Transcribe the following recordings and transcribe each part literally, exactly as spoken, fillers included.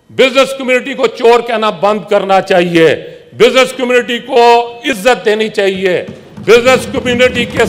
Business community को चोर कहना बंद करना चाहिए, बिजनेस कम्युनिटी को इज्जत देनी चाहिए, बिजनेस कम्युनिटी के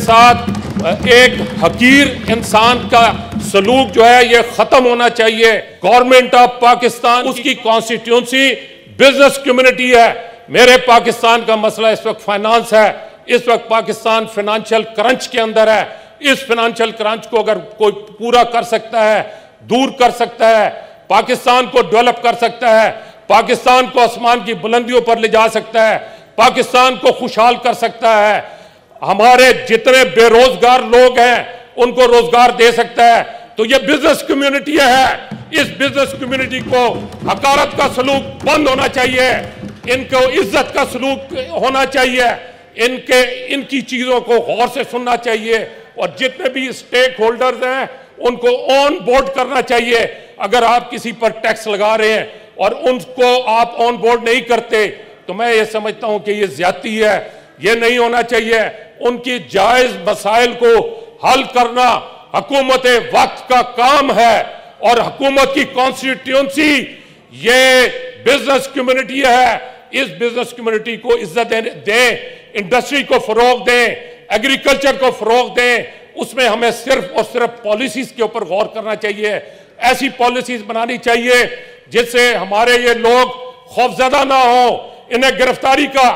साथ एक हकीर इंसान का सलूक जो है ये खत्म होना चाहिए। गवर्नमेंट ऑफ पाकिस्तान उसकी कॉन्स्टिट्यूंसी बिजनेस कम्युनिटी है। मेरे पाकिस्तान का मसला इस वक्त फाइनेंस है, इस वक्त पाकिस्तान फाइनेंशियल क्रंच के अंदर है। इस फाइनेंशियल क्रंच को अगर कोई पूरा कर सकता है, दूर कर सकता है, पाकिस्तान को डेवलप कर सकता है, पाकिस्तान को आसमान की बुलंदियों पर ले जा सकता है, पाकिस्तान को खुशहाल कर सकता है, हमारे जितने बेरोजगार लोग हैं उनको रोजगार दे सकता है, तो ये बिजनेस कम्युनिटी है। इस बिजनेस कम्युनिटी को हकारत का सलूक बंद होना चाहिए, इनको इज्जत का सलूक होना चाहिए, इनके इनकी चीजों को गौर से सुनना चाहिए और जितने भी स्टेक होल्डर्स हैं उनको ऑन बोर्ड करना चाहिए। अगर आप किसी पर टैक्स लगा रहे हैं और उनको आप ऑन बोर्ड नहीं करते तो मैं ये समझता हूं कि ये ज्यादती है, ये नहीं होना चाहिए। उनकी जायज मसाइल को हल करना हुकूमत वक्त का काम है और हुकूमत की कॉन्स्टिट्यूंसी ये बिजनेस कम्युनिटी है। इस बिजनेस कम्युनिटी को इज्जत दें, इंडस्ट्री को फरोग दें, एग्रीकल्चर को फरोग दें। उसमें हमें सिर्फ और सिर्फ पॉलिसीज के ऊपर गौर करना चाहिए। ऐसी पॉलिसीज बनानी चाहिए जिससे हमारे ये लोग खौफजदा ना हो, इन्हें गिरफ्तारी का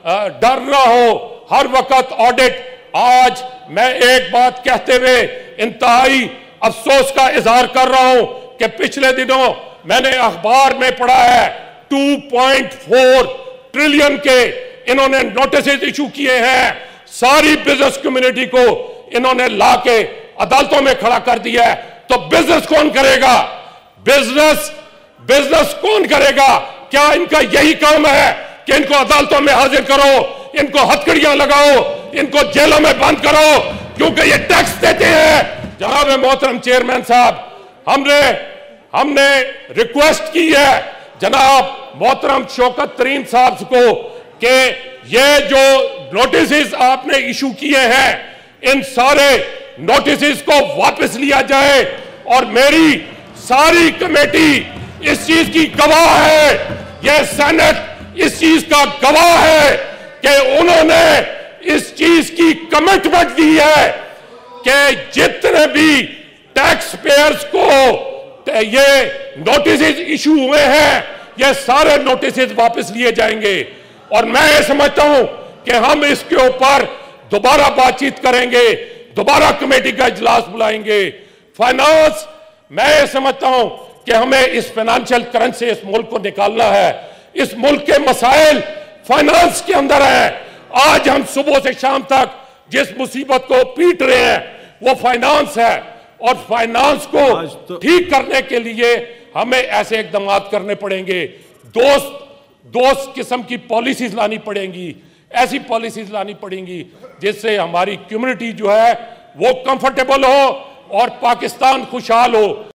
डर ना हो, हर वक्त ऑडिट। आज मैं एक बात कहते हुए इंतहाई अफसोस का इजहार कर रहा हूं कि पिछले दिनों मैंने अखबार में पढ़ा है टू पॉइंट फोर ट्रिलियन के इन्होंने नोटिस इशू किए हैं। सारी बिजनेस कम्युनिटी को इन्होंने ला के अदालतों में खड़ा कर दिया है। तो बिजनेस कौन करेगा? बिजनेस बिजनेस कौन करेगा? क्या इनका यही काम है कि इनको अदालतों में हाजिर करो, इनको हथकड़ियां लगाओ, इनको जेलों में बंद करो क्योंकि ये टैक्स देते हैं? जनाब मोहतरम चेयरमैन साहब, हमने हमने रिक्वेस्ट की है जनाब मोहतरम शौकत तरीन साहब को कि ये जो नोटिस आपने इशू किए हैं इन सारे नोटिस को वापस लिया जाए और मेरी सारी कमेटी इस चीज की गवाह है, यह सेनेट इस चीज का गवाह है कि उन्होंने इस चीज की कमिटमेंट दी है कि जितने भी टैक्स पेयर्स को ये नोटिस इशू हुए हैं ये सारे नोटिस वापस लिए जाएंगे। और मैं ये समझता हूं कि हम इसके ऊपर दोबारा बातचीत करेंगे, दोबारा कमेटी का इजलास बुलाएंगे। फाइनेंस, मैं ये समझता हूं कि हमें इस फाइनेंशियल क्रंच से इस मुल्क को निकालना है। इस मुल्क के मसाइल फाइनेंस के अंदर है। आज हम सुबह से शाम तक जिस मुसीबत को पीट रहे हैं वो फाइनेंस है और फाइनेंस को तो... ठीक करने के लिए हमें ऐसे इकदाम करने पड़ेंगे। दोस्त दोस्त किस्म की पॉलिसीज लानी पड़ेंगी, ऐसी पॉलिसीज लानी पड़ेंगी जिससे हमारी कम्युनिटी जो है वो कंफर्टेबल हो और पाकिस्तान खुशहाल हो।